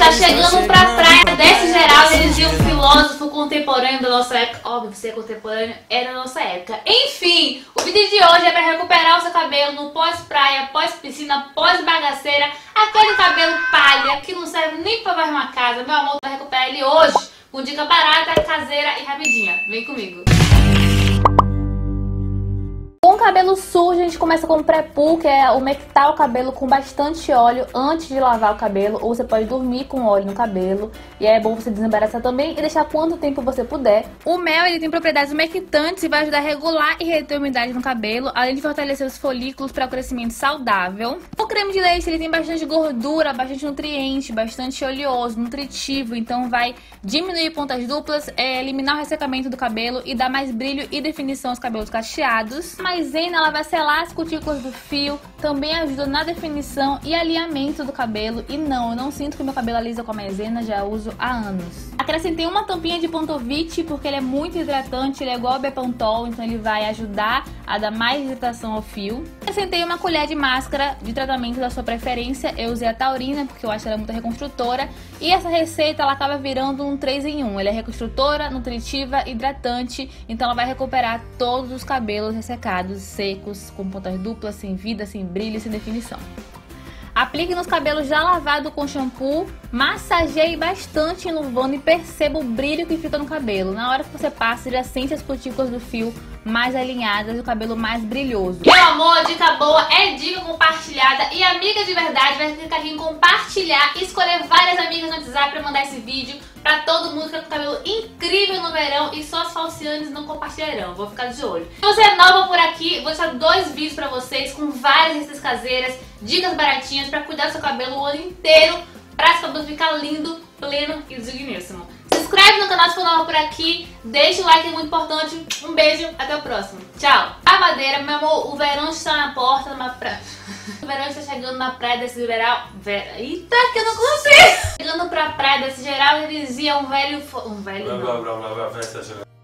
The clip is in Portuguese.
Tá chegando pra praia desse geral, eles diziam um filósofo contemporâneo da nossa época. Óbvio, você é contemporâneo, é da nossa época. Enfim, o vídeo de hoje é pra recuperar o seu cabelo no pós-praia, pós-piscina, pós-bagaceira. Aquele cabelo palha que não serve nem pra varrer uma casa. Meu amor, vai recuperar ele hoje com dica barata, caseira e rapidinha. Vem comigo. Com o cabelo sujo, a gente começa com o pré-poo, que é umectar o cabelo com bastante óleo antes de lavar o cabelo, ou você pode dormir com óleo no cabelo, e é bom você desembaraçar também e deixar quanto tempo você puder. O mel, ele tem propriedades umectantes e vai ajudar a regular e reter a umidade no cabelo, além de fortalecer os folículos para o crescimento saudável. O creme de leite, ele tem bastante gordura, bastante nutriente, bastante oleoso, nutritivo, então vai diminuir pontas duplas, eliminar o ressecamento do cabelo e dar mais brilho e definição aos cabelos cacheados. A maisena, ela vai selar as cutículas do fio, também ajuda na definição e alinhamento do cabelo. E não, eu não sinto que meu cabelo alisa com a maisena, já uso há anos. Acrescentei uma tampinha de Pontovite porque ele é muito hidratante, ele é igual ao Bepantol, então ele vai ajudar a dar mais hidratação ao fio. Acrescentei uma colher de máscara de tratamento da sua preferência, eu usei a taurina porque eu acho ela muito reconstrutora. E essa receita, ela acaba virando um 3 em 1, ela é reconstrutora, nutritiva, hidratante, então ela vai recuperar todos os cabelos ressecados, secos, com pontas duplas, sem vida, sem brilho e sem definição. Aplique nos cabelos já lavados com shampoo, massageie bastante enluvando e perceba o brilho que fica no cabelo. Na hora que você passa, já sente as cutículas do fio mais alinhadas e o cabelo mais brilhoso. Meu amor, dica boa é dica compartilhada e amiga de verdade vai clicar aqui em compartilhar e escolher várias amigas no WhatsApp pra mandar esse vídeo pra todo mundo que tá com cabelo incrível no verão e só as falcianes não compartilharão, vou ficar de olho. Se você é nova por aqui, vou deixar 2 vídeos pra vocês com várias receitas caseiras, dicas baratinhas pra cuidar do seu cabelo o ano inteiro, pra seu cabelo ficar lindo, pleno e digníssimo. Se inscreve no canal se for nova por aqui, deixa o like, é muito importante. Um beijo, até o próximo. Tchau. Madeira, meu amor, o verão está na porta, o verão está chegando na praia desse geral. Eita, que eu não consigo! Chegando pra praia desse geral, ele dizia um velho.